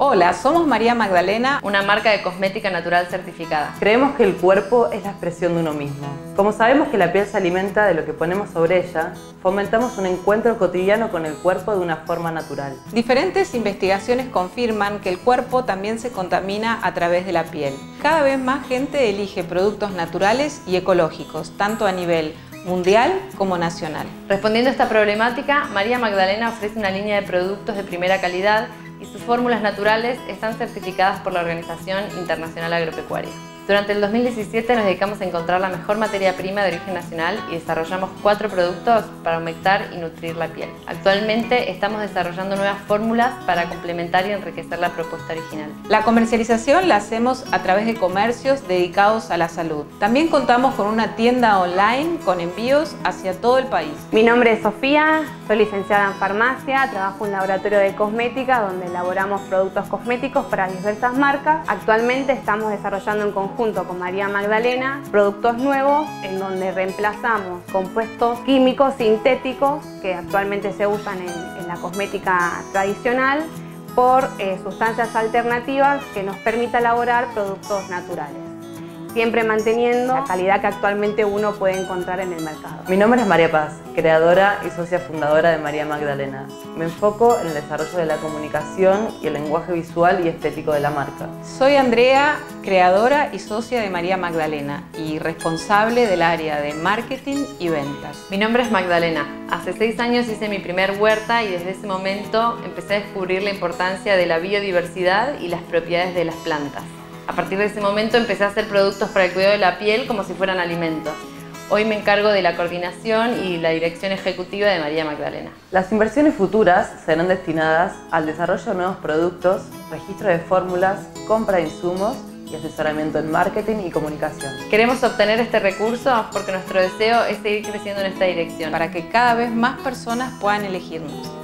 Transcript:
Hola, somos María Magdalena, una marca de cosmética natural certificada. Creemos que el cuerpo es la expresión de uno mismo. Como sabemos que la piel se alimenta de lo que ponemos sobre ella, fomentamos un encuentro cotidiano con el cuerpo de una forma natural. Diferentes investigaciones confirman que el cuerpo también se contamina a través de la piel. Cada vez más gente elige productos naturales y ecológicos, tanto a nivel mundial como nacional. Respondiendo a esta problemática, María Magdalena ofrece una línea de productos de primera calidad y sus fórmulas naturales están certificadas por la Organización Internacional Agropecuaria. Durante el 2017 nos dedicamos a encontrar la mejor materia prima de origen nacional y desarrollamos 4 productos para humectar y nutrir la piel. Actualmente estamos desarrollando nuevas fórmulas para complementar y enriquecer la propuesta original. La comercialización la hacemos a través de comercios dedicados a la salud. También contamos con una tienda online con envíos hacia todo el país. Mi nombre es Sofía, soy licenciada en farmacia, trabajo en un laboratorio de cosmética donde elaboramos productos cosméticos para diversas marcas. Actualmente estamos desarrollando en conjunto con María Magdalena productos nuevos en donde reemplazamos compuestos químicos sintéticos que actualmente se usan en la cosmética tradicional por sustancias alternativas que nos permita elaborar productos naturales, siempre manteniendo la calidad que actualmente uno puede encontrar en el mercado. Mi nombre es María Paz, creadora y socia fundadora de María Magdalena. Me enfoco en el desarrollo de la comunicación y el lenguaje visual y estético de la marca. Soy Andrea, creadora y socia de María Magdalena y responsable del área de marketing y ventas. Mi nombre es Magdalena. Hace 6 años hice mi primer huerta y desde ese momento empecé a descubrir la importancia de la biodiversidad y las propiedades de las plantas. A partir de ese momento empecé a hacer productos para el cuidado de la piel como si fueran alimentos. Hoy me encargo de la coordinación y la dirección ejecutiva de María Magdalena. Las inversiones futuras serán destinadas al desarrollo de nuevos productos, registro de fórmulas, compra de insumos y asesoramiento en marketing y comunicación. Queremos obtener este recurso porque nuestro deseo es seguir creciendo en esta dirección. Para que cada vez más personas puedan elegirnos.